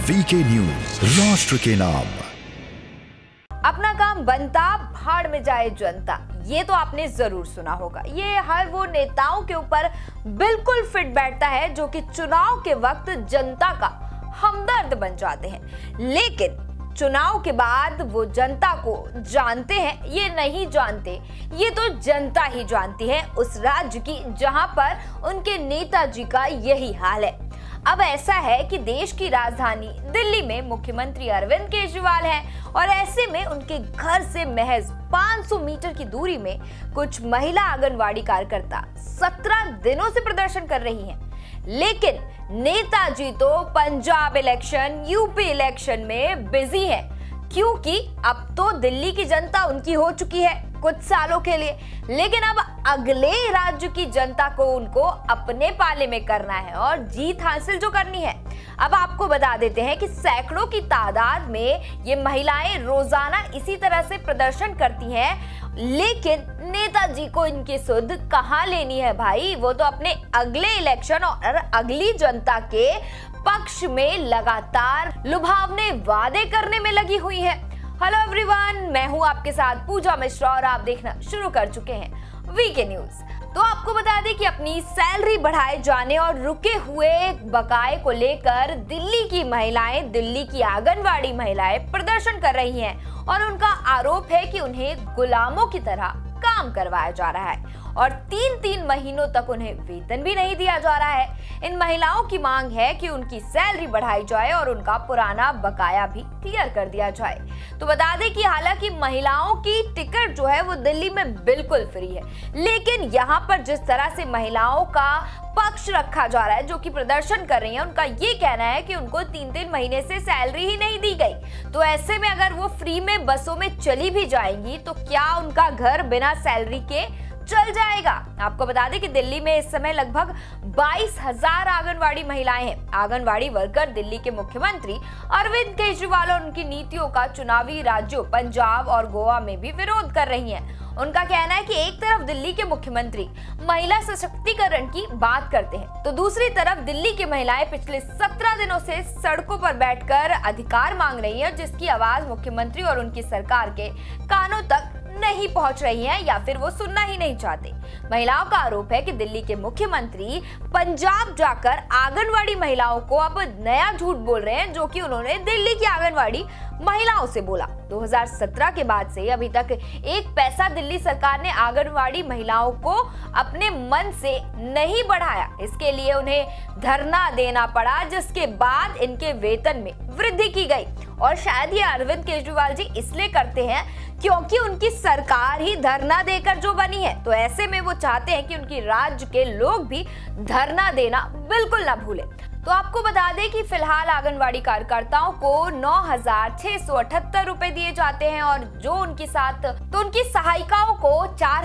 VK news, राष्ट्र के नाम। अपना काम बनता, भाड़ में जाए जनता, ये तो आपने जरूर सुना होगा। ये हर वो नेताओं के ऊपर बिल्कुल फिट बैठता है जो कि चुनाव के वक्त जनता का हमदर्द बन जाते हैं, लेकिन चुनाव के बाद वो जनता को जानते हैं, ये नहीं जानते, ये तो जनता ही जानती है उस राज्य की जहां पर उनके नेताजी का यही हाल है। अब ऐसा है कि देश की राजधानी दिल्ली में मुख्यमंत्री अरविंद केजरीवाल हैं और ऐसे में उनके घर से महज 500 मीटर की दूरी में कुछ महिला आंगनवाड़ी कार्यकर्ता 17 दिनों से प्रदर्शन कर रही हैं। लेकिन नेताजी तो पंजाब इलेक्शन, यूपी इलेक्शन में बिजी है, क्योंकि अब तो दिल्ली की जनता उनकी हो चुकी है कुछ सालों के लिए, लेकिन अब अगले राज्य की जनता को उनको अपने पाले में करना है और जीत हासिल जो करनी है। अब आपको बता देते हैं कि सैकड़ों की तादाद में ये महिलाएं रोजाना इसी तरह से प्रदर्शन करती हैं, लेकिन नेताजी को इनकी सुध कहां लेनी है भाई। वो तो अपने अगले इलेक्शन और अगली जनता के पक्ष में लगातार लुभावने वादे करने में लगी हुई है। हेलो एवरीवन, मैं हूं आपके साथ पूजा मिश्रा और आप देखना शुरू कर चुके हैं वीके न्यूज। तो आपको बता दें कि अपनी सैलरी बढ़ाए जाने और रुके हुए बकाये को लेकर दिल्ली की महिलाएं, दिल्ली की आंगनवाड़ी महिलाएं प्रदर्शन कर रही हैं और उनका आरोप है कि उन्हें गुलामों की तरह काम करवाया जा रहा है और 3-3 महीनों तक उन्हें वेतन भी नहीं दिया जा रहा है। इन महिलाओं की मांग है कि उनकी सैलरी बढ़ाई जाए और उनका पुराना बकाया भी क्लियर कर दिया जाए। तो बता दें कि हालांकि महिलाओं की टिकट जो है वो दिल्ली में बिल्कुल फ्री है, लेकिन यहाँ पर जिस तरह से महिलाओं का पक्ष रखा जा रहा है जो कि प्रदर्शन कर रही हैं, उनका ये कहना है कि उनको 3-3 महीने से सैलरी ही नहीं दी गई। तो ऐसे में अगर वो फ्री में बसों में चली भी जाएंगी तो क्या उनका घर बिना सैलरी के चल जाएगा। आपको बता दें कि दिल्ली में इस समय लगभग 22,000 आंगनवाड़ी महिलाएं हैं। आंगनवाड़ी वर्कर दिल्ली के मुख्यमंत्री अरविंद केजरीवाल और उनकी नीतियों का चुनावी राज्यों पंजाब और गोवा में भी विरोध कर रही हैं। उनका कहना है कि एक तरफ दिल्ली के मुख्यमंत्री महिला सशक्तिकरण की बात करते हैं, तो दूसरी तरफ दिल्ली की महिलाएं पिछले 17 दिनों से सड़कों पर बैठकर अधिकार मांग रही हैं, जिसकी आवाज मुख्यमंत्री और उनकी सरकार के कानों तक नहीं पहुंच रही हैं या फिर वो सुनना ही नहीं चाहते। महिलाओं का आरोप है कि दिल्ली के मुख्यमंत्री पंजाब जाकर आंगनवाड़ी महिलाओं को अब नया झूठ बोल रहे हैं, जो कि उन्होंने दिल्ली की आंगनवाड़ी महिलाओं से बोला। 2017 के बाद से अभी तक एक पैसा दिल्ली सरकार ने आंगनवाड़ी महिलाओं को अपने मन से नहीं बढ़ाया। इसके लिए उन्हें धरना देना पड़ा, जिसके बाद इनके वेतन में वृद्धि की गई। और शायद ये अरविंद केजरीवाल जी इसलिए करते हैं क्योंकि उनकी सरकार ही धरना देकर जो बनी है, तो ऐसे में वो चाहते हैं कि उनकी राज्य के लोग भी धरना देना बिल्कुल ना भूलें। तो आपको बता दें कि फिलहाल आंगनवाड़ी कार्यकर्ताओं को 9,678 रुपए दिए जाते हैं और जो उनकी सहायिकाओं को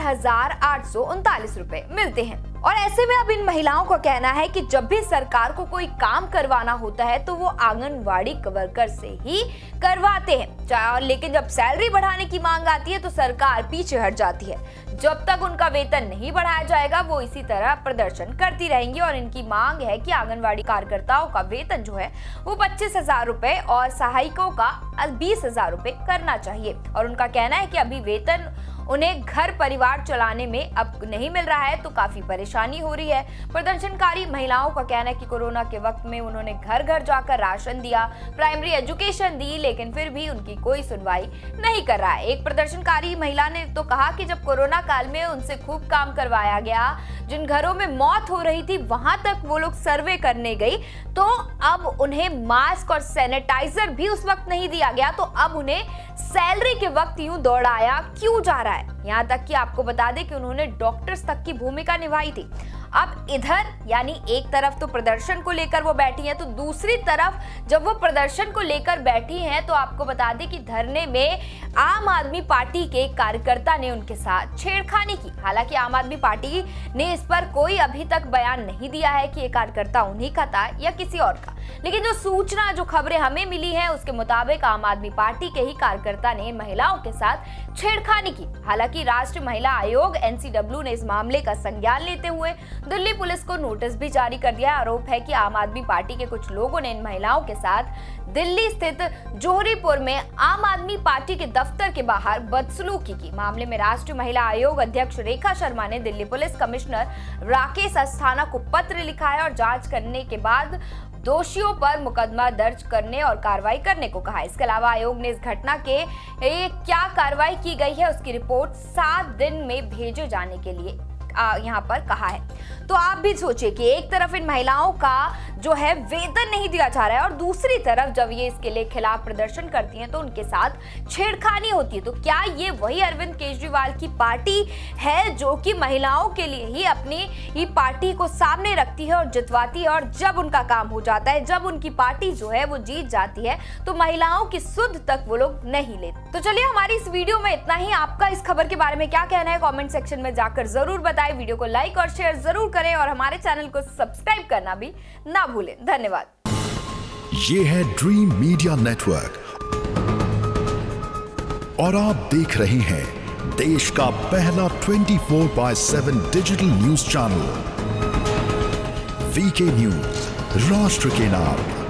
4,839 रुपए मिलते हैं। और ऐसे में अब इन महिलाओं का कहना है कि जब भी सरकार को कोई काम करवाना होता है तो वो आंगनवाड़ी वर्कर से ही करवाते हैं, लेकिन जब सैलरी बढ़ाने की मांग आती है तो सरकार पीछे हट जाती है। जब तक उनका वेतन नहीं बढ़ाया जाएगा वो इसी तरह प्रदर्शन करती रहेंगी और इनकी मांग है कि आंगनवाड़ी कार्यकर्ताओं का वेतन जो है वो 25,000 रुपए और सहायिकों का 20,000 रुपए करना चाहिए। और उनका कहना है कि अभी वेतन उन्हें घर परिवार चलाने में अब नहीं मिल रहा है, तो काफी परेशानी हो रही है। प्रदर्शनकारी महिलाओं का कहना है कि कोरोना के वक्त में उन्होंने घर घर जाकर राशन दिया, प्राइमरी एजुकेशन दी, लेकिन फिर भी उनकी कोई सुनवाई नहीं कर रहा है। एक प्रदर्शनकारी महिला ने तो कहा कि जब कोरोना काल में उनसे खूब काम करवाया गया, जिन घरों में मौत हो रही थी वहां तक वो लोग सर्वे करने गई, तो अब उन्हें मास्क और सैनिटाइजर भी उस वक्त नहीं दिया गया, तो अब उन्हें सैलरी के वक्त यूं दौड़ाया क्यों जा रहा है। यहाँ तक कि आपको बता दें कि उन्होंने डॉक्टर्स तक की भूमिका निभाई थी। अब इधर यानी एक तरफ तो प्रदर्शन को लेकर वो बैठी हैं, तो दूसरी तरफ जब वो प्रदर्शन को लेकर बैठी हैं तो आपको बता दें कि धरने में आम आदमी पार्टी के कार्यकर्ता ने उनके साथ छेड़खानी की। हालांकि आम आदमी पार्टी ने इस पर कोई अभी तक बयान नहीं दिया है कि ये कार्यकर्ता उन्हीं का था या किसी और का, लेकिन जो सूचना जो खबरें हमें मिली है उसके मुताबिक आम आदमी पार्टी के ही कार्यकर्ता ने महिलाओं के साथ छेड़खानी की। हालांकि राष्ट्रीय महिला आयोग NCW ने इस मामले का संज्ञान लेते हुए दिल्ली पुलिस को नोटिस भी जारी कर दिया है। आरोप है कि आम आदमी पार्टी के कुछ लोगों ने इन महिलाओं के साथ दिल्ली स्थित जोहरीपुर में आम आदमी पार्टी के दफ्तर के बाहर बदसलूकी की। मामले में राष्ट्रीय महिला आयोग अध्यक्ष रेखा शर्मा ने दिल्ली पुलिस कमिश्नर राकेश अस्थाना को पत्र लिखा है और जांच करने के बाद दोषियों पर मुकदमा दर्ज करने और कार्रवाई करने को कहा है। इसके अलावा आयोग ने इस घटना के क्या कार्रवाई की गई है उसकी रिपोर्ट 7 दिन में भेजे जाने के लिए यहाँ पर कहा है। तो आप भी सोचिए कि एक तरफ इन महिलाओं का जो है वेतन नहीं दिया जा रहा है और दूसरी तरफ जब ये इसके लिए खिलाफ प्रदर्शन करती हैं तो उनके साथ छेड़खानी होती है। तो क्या ये वही अरविंद केजरीवाल की पार्टी है जो कि महिलाओं के लिए ही अपनी ही पार्टी को सामने रखती है और जितवाती है, और जब उनका काम हो जाता है, जब उनकी पार्टी जो है वो जीत जाती है तो महिलाओं की सुध तक वो लोग नहीं लेते। तो चलिए हमारी इस वीडियो में इतना ही। आपका इस खबर के बारे में क्या कहना है कॉमेंट सेक्शन में जाकर जरूर बताएं। वीडियो को लाइक और शेयर जरूर करें और हमारे चैनल को सब्सक्राइब करना भी ना भूलें। धन्यवाद। ये है ड्रीम मीडिया नेटवर्क और आप देख रहे हैं देश का पहला 24/7 digital news channel VK news, राष्ट्र के नाम।